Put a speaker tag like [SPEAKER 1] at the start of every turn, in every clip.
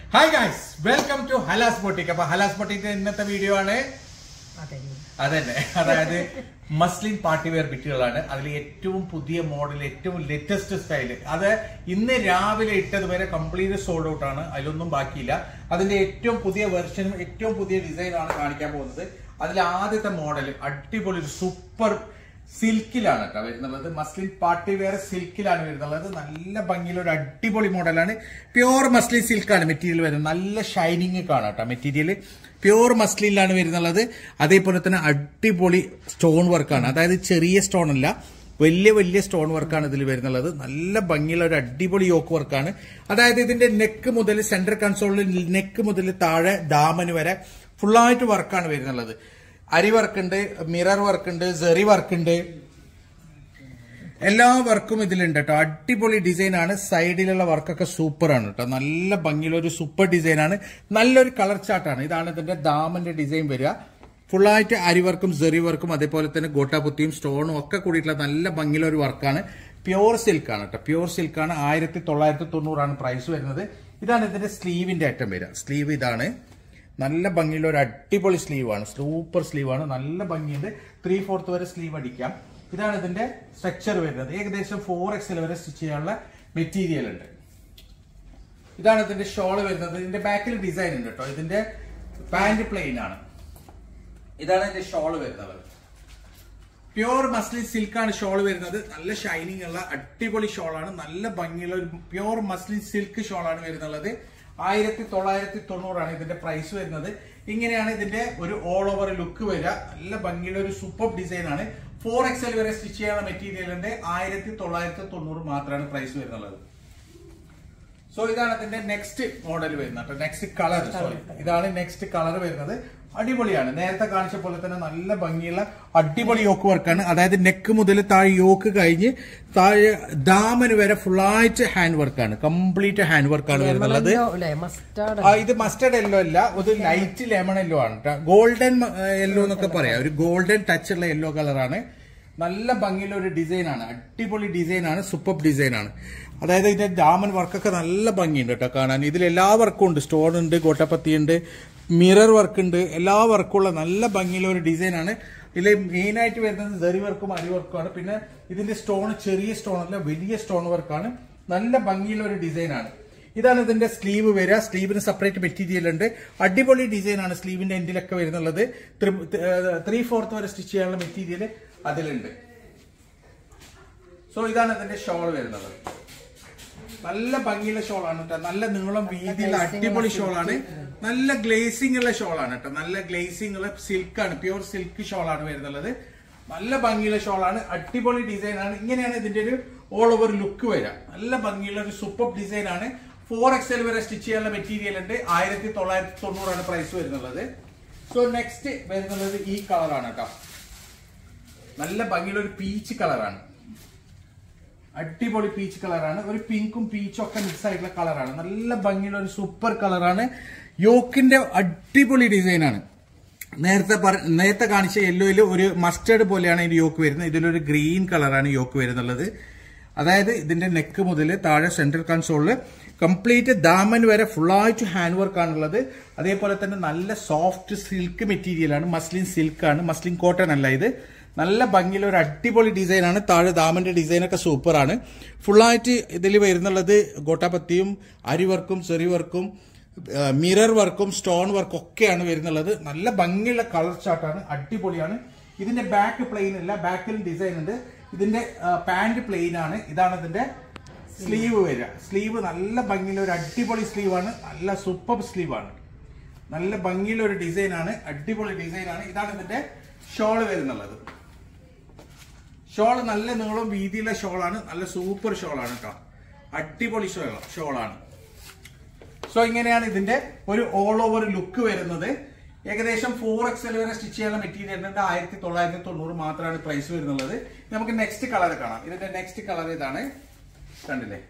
[SPEAKER 1] Hi guys, welcome to Hala's boutique. അപ്പൊ Hala's ബൊട്ടിക്കിന്റെ ഇന്നത്തെ video ആണ് അതന്നെ, അതായത് മസ്ലിൻ പാർട്ടി വെയർ ബിറ്റുകളാണ്. അതിൽ ഏറ്റവും പുതിയ മോഡൽ, ഏറ്റവും ലേറ്റസ്റ്റ് സ്റ്റൈല്. അത് ഇന്ന് രാവിലെ ഇട്ടത് വരെ കംപ്ലീറ്റ് സോൾഡ് ഔട്ട് ആണ്, അതിലൊന്നും ബാക്കിയില്ല. അതിന്റെ ഏറ്റവും പുതിയ വെർഷനും ഏറ്റവും പുതിയ ഡിസൈനാണ് കാണിക്കാൻ പോകുന്നത്. അതിൽ ആദ്യത്തെ മോഡൽ അടിപൊളി സൂപ്പർ സിൽക്കിലാണ് കേട്ടോ വരുന്നുള്ളത്. മസ്ലിൻ പാർട്ടി വെയർ സിൽക്കിലാണ് വരുന്നുള്ളത്. നല്ല ഭംഗിയുള്ള ഒരു അടിപൊളി മോഡലാണ്. പ്യോർ മസ്ലിൻ സിൽക്കാണ് മെറ്റീരിയൽ വരുന്നത്. നല്ല ഷൈനിങ് കാണാം കേട്ടോ മെറ്റീരിയൽ. പ്യോർ മസ്ലിനിലാണ് വരുന്നുള്ളത്. അതേപോലെ തന്നെ അടിപൊളി സ്റ്റോൺ വർക്കാണ്, അതായത് ചെറിയ സ്റ്റോൺ അല്ല, വലിയ വലിയ സ്റ്റോൺ വർക്കാണ് ഇതിൽ വരുന്നുള്ളത്. നല്ല ഭംഗിയുള്ള ഒരു അടിപൊളി യോക്ക് വർക്കാണ്. അതായത് ഇതിന്റെ നെക്ക് മുതൽ സെന്റർ കൺസോളിൽ നെക്ക് മുതൽ താഴെ ദാമന് വരെ ഫുള്ളായിട്ട് വർക്കാണ് വരുന്നുള്ളത്. അരി വർക്കുണ്ട്, മിറർ വർക്കുണ്ട്, സെറി വർക്കുണ്ട്, എല്ലാ വർക്കും ഇതിലുണ്ട് കേട്ടോ. അടിപൊളി ഡിസൈനാണ്. സൈഡിലുള്ള വർക്കൊക്കെ സൂപ്പറാണ് കേട്ടോ. നല്ല ഭംഗിയുള്ള ഒരു സൂപ്പർ ഡിസൈനാണ്. നല്ലൊരു കളർ ചാർട്ടാണ്. ഇതാണ് ഇതിന്റെ ദാമന്റെ ഡിസൈൻ വരിക. ഫുള്ളായിട്ട് അരി വർക്കും സെറി വർക്കും അതേപോലെ തന്നെ ഗോട്ടാപുത്തിയും സ്റ്റോണും ഒക്കെ കൂടിയിട്ടുള്ള നല്ല ഭംഗിയുള്ള ഒരു വർക്കാണ്. പ്യോർ സിൽക്കാണ് കേട്ടോ. പ്യോർ സിൽക്കാണ്. 1990 പ്രൈസ് വരുന്നത്. ഇതാണ് ഇതിന്റെ സ്ലീവിന്റെ ഐറ്റം വരിക. സ്ലീവ് ഇതാണ്. നല്ല ഭംഗിയുള്ള ഒരു അടിപൊളി സ്ലീവാണ്. സൂപ്പർ സ്ലീവാണ്. നല്ല ഭംഗിയുണ്ട്. 3/4 വരെ സ്ലീവ് അടിക്കാം. ഇതാണ് ഇതിന്റെ സ്ട്രക്ചർ വരുന്നത്. ഏകദേശം 4XL വരെ സ്റ്റിച്ച് ചെയ്യാനുള്ള മെറ്റീരിയൽ ഉണ്ട്. ഇതാണ് ഇതിന്റെ ഷോള് വരുന്നത്. ഇതിന്റെ ബാക്കിൽ ഡിസൈൻ ഉണ്ട് കേട്ടോ. ഇതിന്റെ പാന്റ് പ്ലെയിൻ ആണ്. ഇതാണ് ഇതിന്റെ ഷോള് വരുന്നത്. പ്യോർ മസ്ലിൻ സിൽക്കാണ് ഷോള് വരുന്നത്. നല്ല ഷൈനിങ് ഉള്ള അടിപൊളി ഷോളാണ്. നല്ല ഭംഗിയുള്ള ഒരു പ്യോർ മസ്ലിൻ സിൽക്ക് ഷോളാണ് വരുന്നുള്ളത്. 1990 ഇതിന്റെ പ്രൈസ് വരുന്നത്. ഇങ്ങനെയാണ് ഇതിന്റെ ഒരു ഓൾ ഓവർ ലുക്ക് വരിക. നല്ല ഭംഗിയുള്ള ഒരു സൂപ്പർ ഡിസൈൻ ആണ്. 4XL വരെ സ്റ്റിച്ച് ചെയ്യാനുള്ള മെറ്റീരിയലിന്റെ 1990 മാത്രമാണ് പ്രൈസ് വരുന്നുള്ളത്. സോ ഇതാണ് ഇതിന്റെ നെക്സ്റ്റ് മോഡൽ വരുന്നത്. നെക്സ്റ്റ് കളർ, സോറി, ഇതാണ് നെക്സ്റ്റ് കളർ വരുന്നത്. അടിപൊളിയാണ്. നേരത്തെ കാണിച്ച പോലെ തന്നെ നല്ല ഭംഗിയുള്ള അടിപൊളി യോക്ക് വർക്കാണ്. അതായത് നെക്ക് മുതൽ താഴെ യോക്ക് കഴിഞ്ഞ് താഴെ ദാമന് വരെ ഫുള്ളായിട്ട് ഹാൻഡ് വർക്കാണ്. കംപ്ലീറ്റ് ഹാൻഡ് വർക്കാണ് വരുന്നുള്ളത്. ഇത് മസ്റ്റർഡ് യെല്ലോ അല്ല, ഒരു ലൈറ്റ് ലെമൺ യെല്ലോ ആണ് കേട്ടോ. ഗോൾഡൻ യെല്ലോ എന്നൊക്കെ പറയാം. ഒരു ഗോൾഡൻ ടച്ച് ഉള്ള യെല്ലോ കളറാണ്. നല്ല ഭംഗിയുള്ള ഒരു ഡിസൈനാണ്. അടിപൊളി ഡിസൈനാണ്. സൂപ്പർ ഡിസൈനാണ്. അതായത് ഇതിന്റെ ദാമൻ വർക്കൊക്കെ നല്ല ഭംഗിയുണ്ട് കേട്ടോ കാണാൻ. ഇതിൽ എല്ലാ വർക്കും ഉണ്ട്. സ്റ്റോൺ ഉണ്ട്, ഗോട്ടാപത്തി ഉണ്ട്, മിറർ വർക്ക് ഉണ്ട്, എല്ലാ വർക്കുള്ള നല്ല ഭംഗിയുള്ള ഒരു ഡിസൈനാണ്. ഇതിൽ മെയിൻ ആയിട്ട് വരുന്നത് സെറി വർക്കും അരി വർക്കുമാണ്. പിന്നെ ഇതിന്റെ സ്റ്റോൺ ചെറിയ സ്റ്റോൺ അല്ല, വലിയ സ്റ്റോൺ വർക്കാണ്. നല്ല ഭംഗിയുള്ള ഒരു ഡിസൈനാണ്. ഇതാണ് ഇതിന്റെ സ്ലീവ് വരിക. സ്ലീവിന് സെപ്പറേറ്റ് മെറ്റീരിയൽ ഉണ്ട്. അടിപൊളി ഡിസൈനാണ്. സ്ലീവിന്റെ എൻഡിലൊക്കെ വരുന്നുള്ളത്. 3/4 വരെ സ്റ്റിച്ച് ചെയ്യാനുള്ള മെറ്റീരിയൽ അതിലുണ്ട്. സോ ഇതാണ് ഇതിന്റെ ഷോൾ വരുന്നത്. നല്ല ഭംഗിയുള്ള ഷോളാണ് കേട്ടോ. നല്ല നീളം വീതിയുള്ള അടിപൊളി ഷോളാണ്. നല്ല ഗ്ലേസിംഗ് ഉള്ള ഷോളാണ് കേട്ടോ. നല്ല ഗ്ലേസിംഗ് ഉള്ള സിൽക്കാണ്. പ്യൂർ സിൽക്ക് ഷോളാണ് വരുന്നുള്ളത്. നല്ല ഭംഗിയുള്ള ഷോളാണ്. അടിപൊളി ഡിസൈനാണ്. ഇങ്ങനെയാണ് ഇതിന്റെ ഒരു ഓൾ ഓവർ ലുക്ക് വരിക. നല്ല ഭംഗിയുള്ള ഒരു സൂപ്പർ ഡിസൈനാണ്. 4XL വരെ സ്റ്റിച്ച് ചെയ്യാനുള്ള മെറ്റീരിയൽ ഉണ്ട്. 1990 പ്രൈസ് വരുന്നുള്ളത്. സോ നെക്സ്റ്റ് വരുന്നത് ഈ കളറാണ് കേട്ടോ. നല്ല ഭംഗിയുള്ള ഒരു പീച്ച് കളറാണ്. അടിപൊളി പീച്ച് കളറാണ്. ഒരു പിങ്കും പീച്ചും ഒക്കെ മിക്സ് ആയിട്ടുള്ള കളറാണ്. നല്ല ഭംഗിയുള്ള ഒരു സൂപ്പർ കളറാണ്. യോക്കിന്റെ അടിപൊളി ഡിസൈനാണ്. നേരത്തെ കാണിച്ച യെല്ലോയിൽ ഒരു മസ്റ്റേർഡ് പോലെയാണ് ഇതിന്റെ യോക്ക് വരുന്നത്. ഇതിലൊരു ഗ്രീൻ കളറാണ് യോക്ക് വരുന്നുള്ളത്. അതായത് ഇതിന്റെ നെക്ക് മുതൽ താഴെ സെൻട്രൽ കൺസോളില് കംപ്ലീറ്റ് ദാമൻ വരെ ഫുള്ളായിട്ട് ഹാൻഡ് വർക്ക് ആണുള്ളത്. അതേപോലെ തന്നെ നല്ല സോഫ്റ്റ് സിൽക്ക് മെറ്റീരിയലാണ്. മസ്ലിൻ സിൽക്കാണ്, മസ്ലിൻ കോട്ടൺ അല്ല ഇത്. നല്ല ഭംഗിയുള്ള ഒരു അടിപൊളി ഡിസൈനാണ്. താഴെ ദാമന്റെ ഡിസൈനൊക്കെ സൂപ്പറാണ്. ഫുള്ളായിട്ട് ഇതിൽ വരുന്നുള്ളത് ഗോട്ടാപത്തിയും അരി വർക്കും സെറി വർക്കും മിറർ വർക്കും സ്റ്റോൺ വർക്കും ഒക്കെയാണ് വരുന്നുള്ളത്. നല്ല ഭംഗിയുള്ള കളർ ചാർട്ടാണ്. അടിപൊളിയാണ്. ഇതിന്റെ ബാക്ക് പ്ലെയിൻ അല്ല, ബാക്കിൽ ഡിസൈൻ ഉണ്ട്. ഇതിന്റെ പാന്റ് പ്ലെയിൻ ആണ്. ഇതാണ് ഇതിന്റെ സ്ലീവ് വരിക. സ്ലീവ് നല്ല ഭംഗിയുള്ള ഒരു അടിപൊളി സ്ലീവാണ്. നല്ല സൂപ്പർ സ്ലീവാണ്. നല്ല ഭംഗിയുള്ള ഒരു ഡിസൈനാണ്. അടിപൊളി ഡിസൈനാണ്. ഇതാണ് ഇതിന്റെ ഷോള് വരുന്നുള്ളത്. ഷോള് നല്ല നീളം വീതിയുള്ള ഷോളാണ്. നല്ല സൂപ്പർ ഷോളാണ് കേട്ടോ. അടിപൊളി ഷോളാണ്. സോ ഇങ്ങനെയാണ് ഇതിന്റെ ഒരു ഓൾ ഓവർ ലുക്ക് വരുന്നത്. ഏകദേശം 4XL വരെ സ്റ്റിച്ച് ചെയ്യാനുള്ള മെറ്റീരിയൽ 1990 മാത്രമാണ് പ്രൈസ് വരുന്നുള്ളത്. നമുക്ക് നെക്സ്റ്റ് കളർ കാണാം. ഇതിന്റെ നെക്സ്റ്റ് കളർ ഇതാണ്. കണ്ടില്ലേ?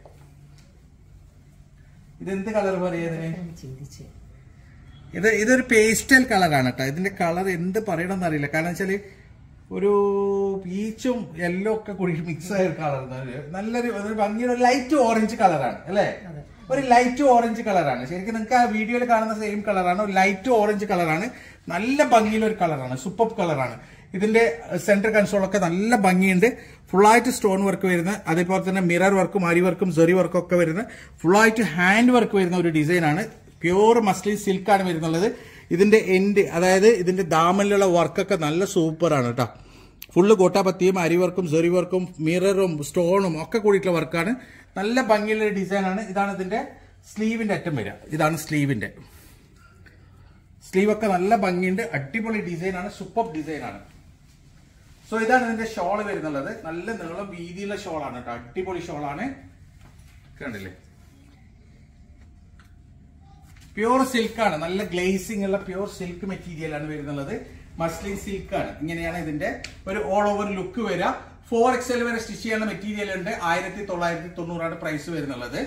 [SPEAKER 1] ഇതെന്ത് കളർ പറയുന്നത്? ഇതൊരു പേസ്റ്റൽ കളറാണ് കേട്ടോ. ഇതിന്റെ കളർ എന്ത് പറയണമെന്ന് അറിയില്ല. കാരണം വെച്ചാല് ഒരു പീച്ചും യെല്ലോ ഒക്കെ കൂടി മിക്സ് ആയ കളർ. നല്ലൊരു ഭംഗിയുള്ള ലൈറ്റ് ഓറഞ്ച് കളറാണ് അല്ലേ? ഒരു ലൈറ്റ് ഓറഞ്ച് കളറാണ്. ശരിക്കും നിങ്ങൾക്ക് ആ വീഡിയോയിൽ കാണുന്ന സെയിം കളറാണ്, ഒരു ലൈറ്റ് ഓറഞ്ച് കളറാണ്. നല്ല ഭംഗിയുള്ള ഒരു കളറാണ്, സൂപ്പർ കളറാണ്. ഇതിന്റെ സെന്റർ കൺസോളൊക്കെ നല്ല ഭംഗിയുണ്ട്. ഫുള്ളായിട്ട് സ്റ്റോൺ വർക്ക് വരുന്ന, അതേപോലെ തന്നെ മിറർ വർക്കും അരി വർക്കും സെറി വർക്കും ഒക്കെ വരുന്ന ഫുള്ളായിട്ട് ഹാൻഡ് വർക്ക് വരുന്ന ഒരു ഡിസൈനാണ്. പ്യൂർ മസ്ലിൻ സിൽക്കാണ് വരുന്നുള്ളത്. ഇതിന്റെ എൻഡ്, അതായത് ഇതിന്റെ ദാമനിലുള്ള വർക്കൊക്കെ നല്ല സൂപ്പറാണ് കേട്ടോ. ഫുള്ള് കോട്ടാപത്തിയും അരിവർക്കും സെറി വർക്കും മിററും സ്റ്റോണും ഒക്കെ കൂടിയിട്ടുള്ള വർക്കാണ്. നല്ല ഭംഗിയുള്ള ഡിസൈനാണ്. ഇതാണ് ഇതിന്റെ സ്ലീവിന്റെ അറ്റം വരിക. ഇതാണ് സ്ലീവിന്റെ സ്ലീവൊക്കെ നല്ല ഭംഗിയുണ്ട്. അടിപൊളി ഡിസൈനാണ്, സൂപ്പർ ഡിസൈനാണ്. സോ ഇതാണ് ഇതിന്റെ ഷോള് വരുന്നുള്ളത്. നല്ല നീളം വീതിയുള്ള ഷോളാണ് കേട്ടോ. അടിപൊളി ഷോളാണ്, കണ്ടില്ലേ? പ്യൂർ സിൽക്കാണ്, നല്ല ഗ്ലേസിംഗ് ഉള്ള പ്യൂർ സിൽക്ക് മെറ്റീരിയൽ ആണ് വരുന്നുള്ളത്. മസ്ലിൻ സിൽക്കാണ്. ഇങ്ങനെയാണ് ഇതിന്റെ ഒരു ഓൾ ഓവർ ലുക്ക് വരിക. 4XL വരെ സ്റ്റിച്ച് ചെയ്യാനുള്ള മെറ്റീരിയൽ ഉണ്ട്. 1990 പ്രൈസ് വരുന്നുള്ളത്.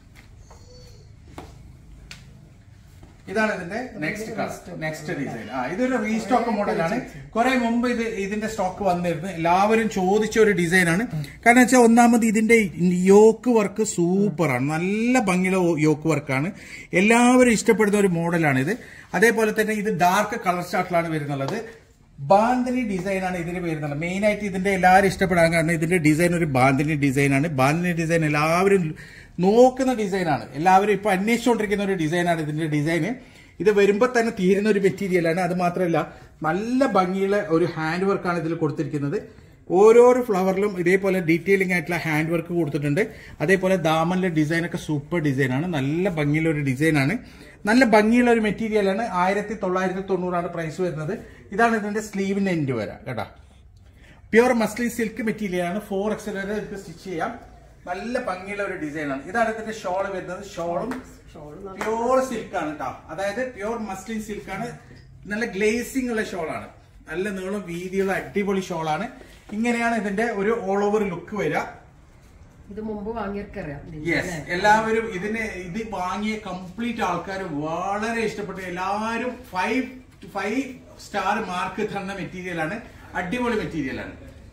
[SPEAKER 1] ഇതാണ് ഇതിന്റെ നെക്സ്റ്റ് ഡിസൈൻ. ഇതൊരു റീസ്റ്റോക്ക് മോഡലാണ്. കുറെ മുമ്പ് ഇതിന്റെ സ്റ്റോക്ക് വന്നിരുന്നു. എല്ലാവരും ചോദിച്ച ഒരു ഡിസൈനാണ്. കാരണം വെച്ചാൽ ഒന്നാമത് ഇതിന്റെ യോക്ക് വർക്ക് സൂപ്പറാണ്, നല്ല ഭംഗിയുള്ള യോക്ക് വർക്കാണ്. എല്ലാവരും ഇഷ്ടപ്പെടുന്ന ഒരു മോഡലാണ് ഇത്. അതേപോലെ തന്നെ ഇത് ഡാർക്ക് കളർ ചാർട്ടിലാണ് വരുന്നുള്ളത്. ബാന്തിനി ഡിസൈനാണ് ഇതിന് വരുന്നത്. മെയിൻ ആയിട്ട് ഇതിന്റെ എല്ലാവരും ഇഷ്ടപ്പെടാൻ കാരണം ഇതിന്റെ ഡിസൈൻ ഒരു ബാന്തിനി ഡിസൈനാണ്. ബാന്തിനി ഡിസൈൻ എല്ലാവരും നോക്കുന്ന ഡിസൈനാണ്, എല്ലാവരും ഇപ്പൊ അന്വേഷിച്ചുകൊണ്ടിരിക്കുന്ന ഒരു ഡിസൈനാണ് ഇതിന്റെ ഡിസൈന്. ഇത് വരുമ്പോൾ തന്നെ തീരുന്ന ഒരു മെറ്റീരിയലാണ്. അത് മാത്രമല്ല നല്ല ഭംഗിയുള്ള ഒരു ഹാൻഡ് വർക്കാണ് ഇതിൽ കൊടുത്തിരിക്കുന്നത്. ഓരോരോ ഫ്ലവറിലും ഇതേപോലെ ഡീറ്റെയിലിംഗ് ആയിട്ടുള്ള ഹാൻഡ് വർക്ക് കൊടുത്തിട്ടുണ്ട്. അതേപോലെ ദാമനിലെ ഡിസൈനൊക്കെ സൂപ്പർ ഡിസൈനാണ്. നല്ല ഭംഗിയുള്ള ഒരു ഡിസൈനാണ്, നല്ല ഭംഗിയുള്ള ഒരു മെറ്റീരിയലാണ്. 1990 പ്രൈസ് വരുന്നത്. ഇതാണ് ഇതിന്റെ സ്ലീവിന്റെ എൻഡ് വരാം കേട്ടോ. പ്യൂർ മസ്ലിൻ സിൽക്ക് മെറ്റീരിയലാണ്. 4XL വരെ ഇത് സ്റ്റിച്ച് ചെയ്യാം. നല്ല ഭംഗിയുള്ള ഒരു ഡിസൈനാണ്. ഇതാണ് ഇതിന്റെ ഷോൾ വരുന്നത്. ഷോളും പ്യൂർ സിൽക്കാണ് കേട്ടോ. അതായത് പ്യൂർ മസ്ലിൻ സിൽക്കാണ്. നല്ല ഗ്ലേസിംഗ് ഉള്ള ഷോളാണ്. നല്ല നീളം വീതിയുള്ള അടിപൊളി ഷോളാണ്. ഇങ്ങനെയാണ് ഇതിന്റെ ഒരു ഓൾ ഓവർ ലുക്ക് വരിക.
[SPEAKER 2] ഇത് മുമ്പ് വാങ്ങിയവർക്കറിയാം.
[SPEAKER 1] എല്ലാവരും ഇത് വാങ്ങിയ കംപ്ലീറ്റ് ആൾക്കാർ വളരെ ഇഷ്ടപ്പെട്ടു. എല്ലാവരും 5 സ്റ്റാർ മാർക്ക് തന്ന മെറ്റീരിയലാണ്. അടിപൊളി മെറ്റീരിയലാണ്.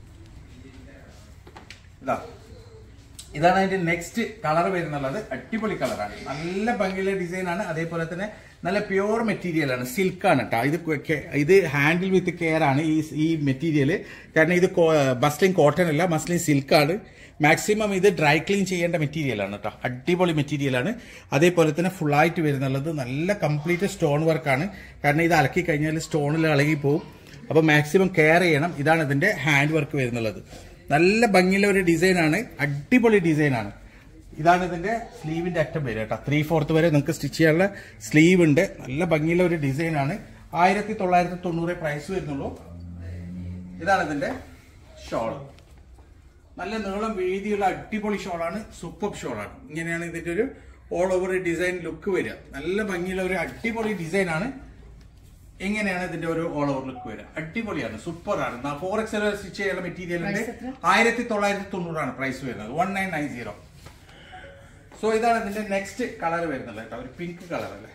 [SPEAKER 1] ഇതാണ് അതിന്റെ നെക്സ്റ്റ് കളർ വരുന്നുള്ളത്. അടിപൊളി കളറാണ്, നല്ല ഭംഗിയുള്ള ഡിസൈനാണ്. അതേപോലെ തന്നെ നല്ല പ്യൂർ മെറ്റീരിയലാണ്, സിൽക്കാണ് കേട്ടോ. ഇത് ഹാൻഡിൽ വിത്ത് കെയർ ആണ് ഈ മെറ്റീരിയൽ. കാരണം ഇത് മസ്ലിൻ കോട്ടൺ അല്ല, മസ്ലിൻ സിൽക്കാണ്. മാക്സിമം ഇത് ഡ്രൈ ക്ലീൻ ചെയ്യേണ്ട മെറ്റീരിയലാണ് കേട്ടോ. അടിപൊളി മെറ്റീരിയലാണ്. അതേപോലെ തന്നെ ഫുള്ളായിട്ട് വരുന്നുള്ളത് നല്ല കംപ്ലീറ്റ് സ്റ്റോൺ വർക്കാണ്. കാരണം ഇത് അലക്കി കഴിഞ്ഞാൽ സ്റ്റോണിൽ ഇളകി പോകും. അപ്പോൾ മാക്സിമം കെയർ ചെയ്യണം. ഇതാണ് ഇതിന്റെ ഹാൻഡ് വർക്ക് വരുന്നുള്ളത്. നല്ല ഭംഗിയുള്ള ഒരു ഡിസൈനാണ്, അടിപൊളി ഡിസൈനാണ്. ഇതാണ് ഇതിന്റെ സ്ലീവിന്റെ അറ്റം വരെ കേട്ടോ. 3/4 വരെ നിങ്ങൾക്ക് സ്റ്റിച്ച് ചെയ്യാനുള്ള സ്ലീവ് ഉണ്ട്. നല്ല ഭംഗിയുള്ള ഒരു ഡിസൈനാണ്. 1990 പ്രൈസ് വരുന്നുള്ളൂ. ഇതാണ് ഇതിന്റെ ഷോൾ. നല്ല നീളം വീതിയുള്ള അടിപൊളി ഷോളാണ്, സൂപ്പർ ഷോളാണ്. ഇങ്ങനെയാണ് ഇതിന്റെ ഒരു ഓൾ ഓവർ ഡിസൈൻ ലുക്ക് വരിക. നല്ല ഭംഗിയുള്ള ഒരു അടിപൊളി ഡിസൈനാണ്. എങ്ങനെയാണ് ഇതിന്റെ ഒരു ഓൾ ഓവർ ലുക്ക് വരിക? അടിപൊളിയാണ്, സൂപ്പറാണ്. 4XL സ്റ്റിച്ച് ചെയ്യാനുള്ള മെറ്റീരിയൽ ഉണ്ട്. 1990 പ്രൈസ് വരുന്നത്. 1990. സോ ഇതാണ് ഇതിന്റെ നെക്സ്റ്റ് കളർ വരുന്നത് കേട്ടോ. ഒരു പിങ്ക് കളർ അല്ലേ,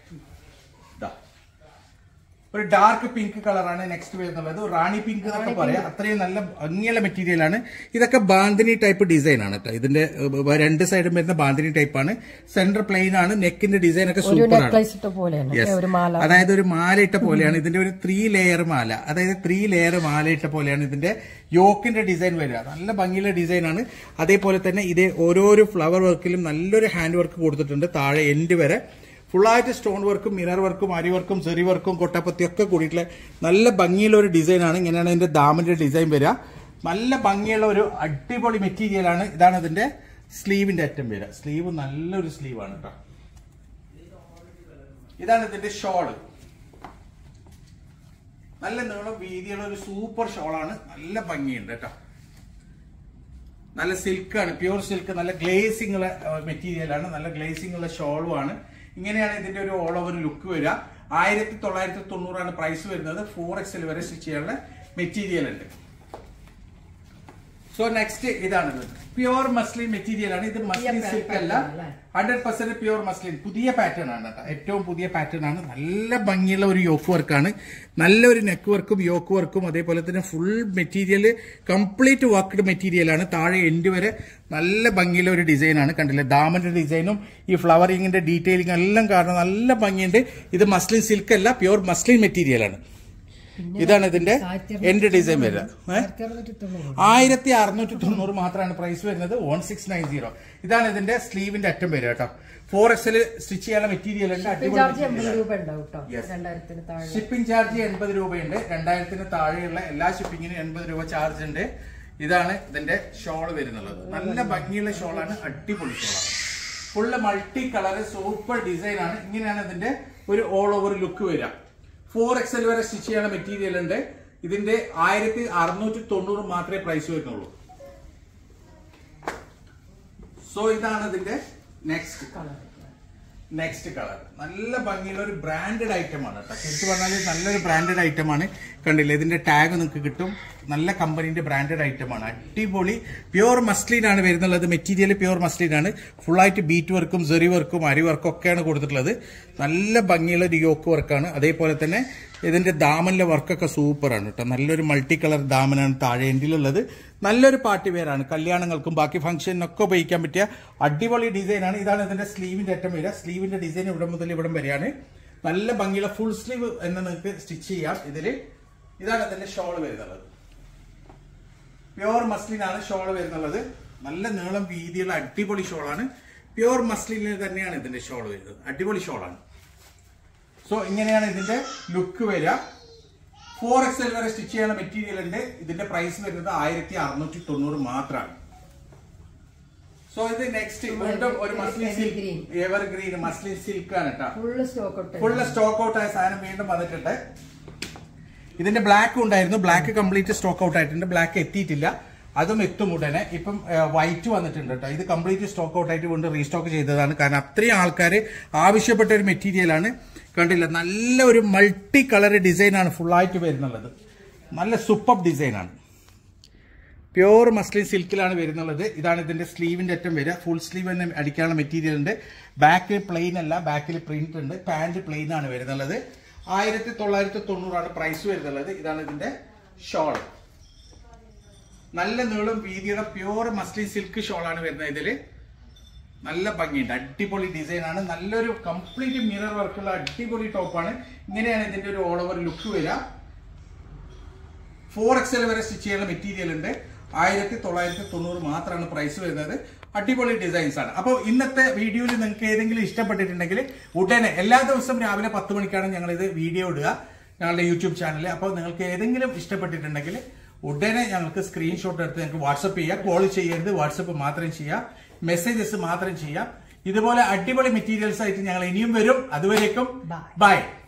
[SPEAKER 1] ഒരു ഡാർക്ക് പിങ്ക് കളറാണ് നെക്സ്റ്റ് വരുന്നുള്ളത്. റാണി പിങ്ക് എന്നൊക്കെ പറയാം. അത്രയും നല്ല ഭംഗിയുള്ള മെറ്റീരിയലാണ്. ഇതൊക്കെ ബാന്തിനി ടൈപ്പ് ഡിസൈൻ ആണ് കേട്ടോ. ഇതിന്റെ രണ്ട് സൈഡും വരുന്ന ബാന്തിനി ടൈപ്പ് ആണ്. സെന്റർ പ്ലെയിൻ ആണ്. നെക്കിന്റെ ഡിസൈൻ ഒക്കെ സൂപ്പറാണ്. അതായത് ഒരു മാല ഇട്ട പോലെയാണ് ഇതിന്റെ ഒരു 3 ലെയർ മാല. അതായത് 3 ലെയർ മാല ഇട്ട പോലെയാണ് ഇതിന്റെ യോക്കിന്റെ ഡിസൈൻ വരിക. നല്ല ഭംഗിയുള്ള ഡിസൈനാണ്. അതേപോലെ തന്നെ ഇത് ഓരോരോ ഫ്ലവർ വർക്കിലും നല്ലൊരു ഹാൻഡ് വർക്ക് കൊടുത്തിട്ടുണ്ട്. താഴെ എൻഡ് വരെ ഫുള്ളായിട്ട് സ്റ്റോൺ വർക്കും മിറർ വർക്കും അരി വർക്കും സെറി വർക്കും കൊട്ടാപ്പത്തി ഒക്കെ കൂടിയിട്ടുള്ള നല്ല ഭംഗിയുള്ള ഒരു ഡിസൈനാണ്. ഇങ്ങനെയാണ് ഇതിന്റെ ദാമിന്റെ ഡിസൈൻ വരിക. നല്ല ഭംഗിയുള്ള ഒരു അടിപൊളി മെറ്റീരിയലാണ്. ഇതാണ് ഇതിന്റെ സ്ലീവിന്റെ അറ്റം വരിക. സ്ലീവ് നല്ലൊരു സ്ലീവാണ് കേട്ടോ. ഇതാണ് ഇതിന്റെ ഷോള്. നല്ല നീളം വീതിയുള്ള ഒരു സൂപ്പർ ഷോളാണ്. നല്ല ഭംഗിയുണ്ട് കേട്ടോ. നല്ല സിൽക്കാണ്, പ്യൂർ സിൽക്ക്. നല്ല ഗ്ലേസിംഗ് ഉള്ള മെറ്റീരിയലാണ്. നല്ല ഗ്ലേസിംഗ് ഉള്ള ഷോളുമാണ്. ഇങ്ങനെയാണ് ഇതിന്റെ ഒരു ഓൾ ഓവർ ലുക്ക് വരിക. 1990 പ്രൈസ് വരുന്നത്. 4XL വരെ സ്റ്റിച്ച് ചെയ്യാനുള്ള മെറ്റീരിയൽ ഉണ്ട്. സോ നെക്സ്റ്റ് ഇതാണ് പ്യുവർ മസ്ലിൻ മെറ്റീരിയൽ ആണ്. ഇത് മസ്ലിൻ സിൽക്ക് അല്ല, 100% പ്യുവർ മസ്ലിൻ. പുതിയ പാറ്റേൺ ആണ് കേട്ടോ, ഏറ്റവും പുതിയ പാറ്റേൺ ആണ്. നല്ല ഭംഗിയുള്ള ഒരു യോക്ക് വർക്കാണ്, നല്ലൊരു നെക്ക് വർക്കും യോക്ക് വർക്കും. അതേപോലെ തന്നെ full material complete worked material ആണ്. താഴെ എൻഡ് വരെ നല്ല ഭംഗിയുള്ള ഒരു ഡിസൈൻ ആണ്. കണ്ടില്ലേ, ദാമന്റെ ഡിസൈനും ഈ ഫ്ലവറിങ്ങിന്റെ ഡീറ്റെയിലിംഗ് എല്ലാം കാരണം നല്ല ഭംഗിയുണ്ട്. ഇത് മസ്ലിൻ സിൽക്ക് അല്ല, പ്യുവർ മസ്ലിൻ മെറ്റീരിയൽ ആണ്. ഇതാണ് ഇതിന്റെ എൻഡ് ഡിസൈൻ വരിക. 1690 മാത്രമാണ് പ്രൈസ് വരുന്നത്. 1690. ഇതാണ് ഇതിന്റെ സ്ലീവിന്റെ അറ്റം വരിക കേട്ടോ. 4XL സ്റ്റിച്ച് ചെയ്യാനുള്ള മെറ്റീരിയൽ ഉണ്ട്. ഷിപ്പിംഗ് ചാർജ് 80 രൂപയുണ്ട്. 2000 താഴെയുള്ള എല്ലാ ഷിപ്പിങ്ങിനും 80 രൂപ ചാർജ് ഉണ്ട്. ഇതാണ് ഇതിന്റെ ഷോൾ വരുന്നത്. നല്ല ഭംഗിയുള്ള ഷോളാണ്, അടിപൊളി ഷോളാണ്. Full multi colour super design ആണ്. ഇങ്ങനെയാണ് ഇതിന്റെ ഒരു ഓൾ ഓവർ ലുക്ക് വരിക. 4XL വരെ സ്റ്റിച്ച് ചെയ്യാനുള്ള മെറ്റീരിയൽ ഉണ്ട്. ഇതിന്റെ 1690 മാത്രമേ പ്രൈസ് വരുന്നുള്ളൂ. സോ ഇതാണ് ഇതിന്റെ നെക്സ്റ്റ് കളർ. നല്ല ഭംഗിയുള്ള ഒരു ബ്രാൻഡഡ് ഐറ്റം ആണ് കേട്ടോ. ശരിക്കും പറഞ്ഞാൽ നല്ലൊരു ബ്രാൻഡഡ് ഐറ്റം ആണ്. കണ്ടില്ലേ, ഇതിന്റെ ടാഗ് നിങ്ങൾക്ക് കിട്ടും. നല്ല കമ്പനീന്റെ ബ്രാൻഡഡ് ഐറ്റം ആണ്, അടിപൊളി. പ്യുവർ മസ്ലിൻ ആണ് വരുന്നുള്ളത്. മെറ്റീരിയൽ പ്യുവർ മസ്ലിൻ ആണ്. ഫുള്ളായിട്ട് ബീറ്റ് വർക്കും സെറി വർക്കും അരി വർക്കും ഒക്കെയാണ് കൊടുത്തിട്ടുള്ളത്. നല്ല ഭംഗിയുള്ള ഒരു യോക്ക് വർക്കാണ്. അതേപോലെ തന്നെ ഇതിന്റെ ദാമനിലെ വർക്കൊക്കെ സൂപ്പറാണ് കേട്ടോ. നല്ലൊരു മൾട്ടി കളർ ദാമനാണ് താഴെ എൻഡിലുള്ളത്. നല്ലൊരു പാർട്ടി വെയർ ആണ്. കല്യാണങ്ങൾക്കും ബാക്കി ഫംഗ്ഷനൊക്കെ ഉപയോഗിക്കാൻ പറ്റിയ അടിപൊളി ഡിസൈൻ ആണ്. ഇതാണ് ഇതിന്റെ സ്ലീവിന്റെ അറ്റം വരിക. സ്ലീവിന്റെ ഡിസൈൻ ഇവിടെ മുതൽ ഇവിടം വരെയാണ്. നല്ല ഭംഗിയുള്ള ഫുൾ സ്ലീവ് എന്ന് നിങ്ങൾക്ക് സ്റ്റിച്ച് ചെയ്യാം. ഇതാണ് ഇതിന്റെ ഷോൾ വരുന്നത്. പ്യുവർ മസ്ലിൻ ആണ് ഷോൾ വരുന്നുള്ളത്. നല്ല നീളം വീതിയുള്ള അടിപൊളി ഷോളാണ്. പ്യുവർ മസ്ലിനിൽ തന്നെയാണ് ഇതിന്റെ ഷോൾ വരുന്നത്. അടിപൊളി ഷോളാണ്. സോ ഇങ്ങനെയാണ് ഇതിന്റെ ലുക്ക് വരിക. 4XL വരെ സ്റ്റിച്ച് ചെയ്യാനുള്ള മെറ്റീരിയൽ ഉണ്ട്. ഇതിന്റെ പ്രൈസ് വരുന്നത് 1690 മാത്രമാണ്. സോ ഇത് നെക്സ്റ്റ് വീണ്ടും ഒരു muslin silk, evergreen muslin silk ആണ് കേട്ടോ. ഫുള്ള് സ്റ്റോക്ക് ഔട്ട് ആയ സാധനം വീണ്ടും വന്നിട്ടുണ്ട്. ഇതിന്റെ ബ്ലാക്ക് ഉണ്ടായിരുന്നു. ബ്ലാക്ക് കംപ്ലീറ്റ് സ്റ്റോക്ക് ഔട്ട് ആയിട്ടുണ്ട്. ബ്ലാക്ക് എത്തിയിട്ടില്ല, അതും എത്തും ഉടനെ. ഇപ്പം വൈറ്റ് വന്നിട്ടുണ്ട് കേട്ടോ. ഇത് കംപ്ലീറ്റ് സ്റ്റോക്ക് ഔട്ട് ആയിട്ട് വീണ്ടും റീസ്റ്റോക്ക് ചെയ്തതാണ്. കാരണം അത്രയും ആൾക്കാർ ആവശ്യപ്പെട്ട ഒരു മെറ്റീരിയൽ ആണ്. കണ്ടില്ല, നല്ല ഒരു മൾട്ടി കളർ ഡിസൈൻ ആണ് ഫുള്ളായിട്ട് വരുന്നുള്ളത്. നല്ല സൂപ്പർ ഡിസൈൻ ആണ്. പ്യുവർ മസ്ലിൻ സിൽക്കിലാണ് വരുന്നുള്ളത്. ഇതാണ് ഇതിന്റെ സ്ലീവിന്റെ അറ്റം വരിക. ഫുൾ സ്ലീവ് തന്നെ അടിക്കാനുള്ള മെറ്റീരിയൽ ഉണ്ട്. ബാക്ക് പ്ലെയിൻ അല്ല, ബാക്കിൽ പ്രിന്റ് ഉണ്ട്. പാന്റ് പ്ലെയിൻ ആണ് വരുന്നുള്ളത്. 1990 പ്രൈസ് വരുന്നുള്ളത്. ഇതാണ് ഇതിന്റെ ഷോൾ. നല്ല നീളം വീതിയുടെ പ്യുവർ മസ്ലിൻ സിൽക്ക് ഷോളാണ് വരുന്നത്. ഇതില് നല്ല ഭംഗിയുണ്ട്, അടിപൊളി ഡിസൈൻ ആണ്. നല്ലൊരു കംപ്ലീറ്റ് മിറർ വർക്കുള്ള അടിപൊളി ടോപ്പാണ്. ഇങ്ങനെയാണ് ഇതിന്റെ ഒരു ഓൾ ഓവർ ലുക്ക് വരിക. 4XL വരെ സ്റ്റിച്ച് ചെയ്യാനുള്ള മെറ്റീരിയൽ ഉണ്ട്. 1990 മാത്രമാണ് പ്രൈസ് വരുന്നത്. അടിപൊളി ഡിസൈൻസ് ആണ്. അപ്പോൾ ഇന്നത്തെ വീഡിയോയിൽ നിങ്ങൾക്ക് ഏതെങ്കിലും ഇഷ്ടപ്പെട്ടിട്ടുണ്ടെങ്കിൽ ഉടനെ എല്ലാ ദിവസവും രാവിലെ 10 മണിക്കാണ് ഞങ്ങൾ ഇത് വീഡിയോ ഇടുക ഞങ്ങളുടെ യൂട്യൂബ് ചാനലിൽ. അപ്പോൾ നിങ്ങൾക്ക് ഏതെങ്കിലും ഇഷ്ടപ്പെട്ടിട്ടുണ്ടെങ്കിൽ ഉടനെ ഞങ്ങൾക്ക് സ്ക്രീൻഷോട്ട് എടുത്ത് ഞങ്ങൾക്ക് വാട്സപ്പ് ചെയ്യുക. കോൾ ചെയ്യരുത്, വാട്സപ്പ് മാത്രം ചെയ്യുക, മെസ്സേജസ് മാത്രം ചെയ്യാം. ഇതുപോലെ അടിപൊളി മെറ്റീരിയൽസ് ആയിട്ട് ഞങ്ങൾ ഇനിയും വരും. അതുവരേക്കും ബൈ.